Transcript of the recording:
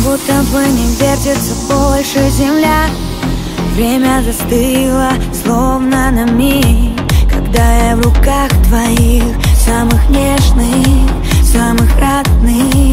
Будто бы не вертится больше земля. Время застыло, словно на миг, когда я в руках твоих, самых нежных, самых родных.